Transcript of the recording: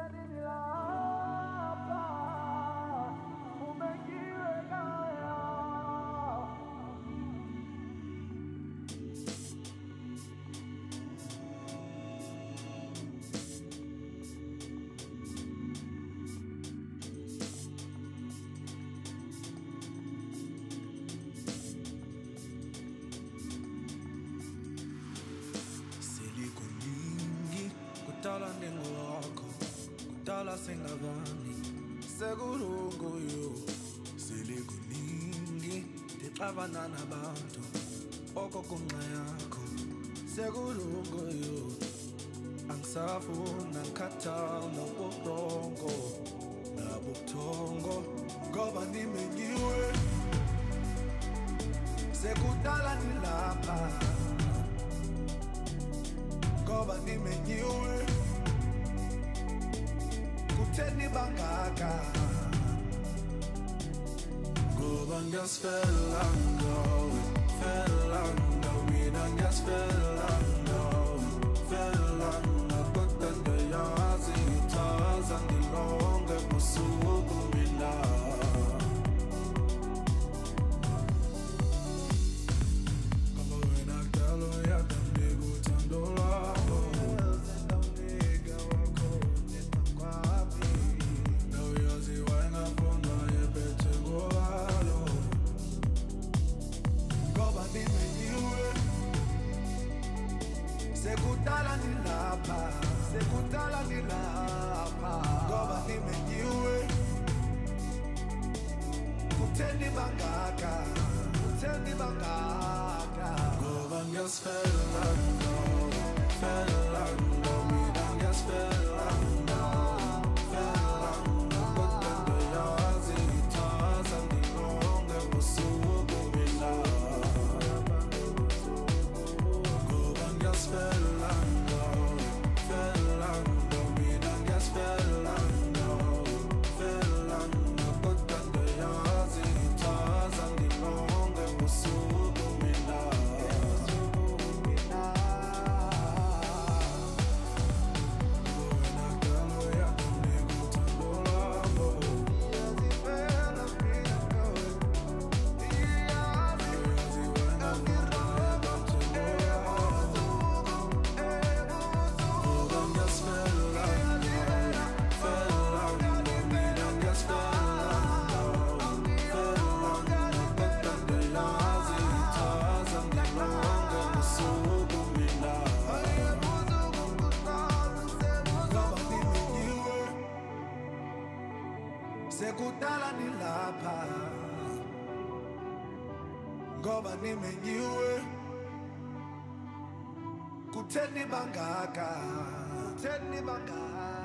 Kudala nengwakho, kudala singabani, sekulungu yo. Selikuningi, ndixabana nabantu, okokunqa yakho, sekulungu yo. Angisafuna ngikhathala noburongo, nabuthongo, ngoba nimenyiwe. Sekudala nilapha, ngoba nimenyiwe. Kutheni bangaka, ngoba ngiyasifela ngawe, fela ngawe, mina ngiyasifela ngawe, fela ngawe. Kodwa ndiyazi ithaza ngilonge busuku mina. Ngoba wena kudala uyadandika uthando lwakho, sekudala nilapha, sekudala nilapha, ngoba nimenyiwe. Kutheni bangaka, kutheni bangaka, ngoba ngiyasifela ngawe, fela ngawe, mina ngiyasifela ngawe, fela ngawe. Kodwa ndiyazi ithaza ngilonge busuku mina. Ngoba ngiyasifela ngawe, fela ngawe, mina ngiyasifela ngawe, fela ngawe. Kodwa ndiyazi ithaza ngilonge busuku mina. Sekudala nilapha, ngoba nimenyiwe. Kutheni bangaka, kutheni bangaka.